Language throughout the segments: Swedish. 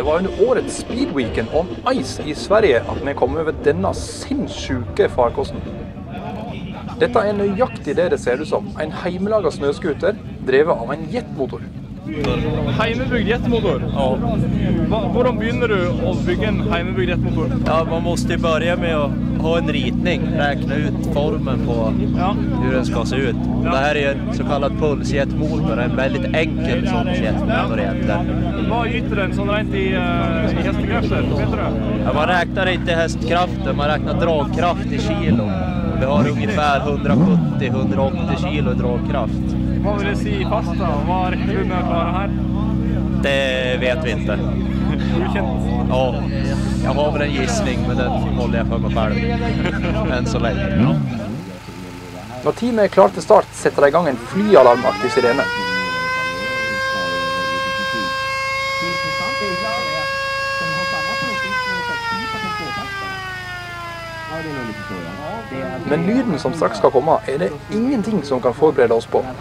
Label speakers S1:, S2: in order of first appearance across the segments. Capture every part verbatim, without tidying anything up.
S1: Det var under årets Speedweekend on Ice i Sverige at vi kom over denne sinnssyke farkosten. Dette er nøyaktig det det ser ut som. En heimelaget snøskuter drevet av en jetmotor.
S2: Heimebygd jetmotor?
S3: Ja.
S2: Hvordan begynner du å bygge en heimebygd jetmotor?
S3: Ja, man måste ju börja med att ha en ritning, räkna ut formen på
S2: ja.
S3: hur den ska se ut. Ja. Det här är en så kallad pulsjetmotor, en väldigt enkel sorts jetmotor egentligen.
S2: Vad yter den sån rent i, uh, i hästkrafter, vet du det?
S3: Ja, man räknar inte hästkraften, man räknar dragkraft i kilo. Vi har ungefär hundrasjuttio till hundraåttio kilo dragkraft.
S2: Vad vill det säga fasta? Vad räcker du med att klara här?
S3: Det vet vi inte. Ja, jag har väl en gissning, men den håller jag för mig själv. Än så länge.
S1: Når teamet er klart til start, setter de i gang en flyalarmaktig sirene. Men lyden som straks skal komme, er det ingenting som kan forberede oss på.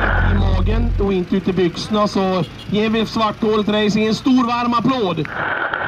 S4: Och inte ut i byxorna, så ger vi Svarthålet Racing en stor varm applåd.